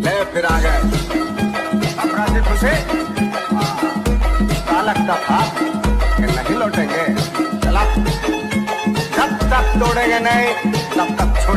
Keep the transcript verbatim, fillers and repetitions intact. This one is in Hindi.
ले फिर आ गए। अब राजी खुशी लगता था कि नहीं लौटेंगे। चला, जब तक तोड़ेंगे नहीं तब तक छोड़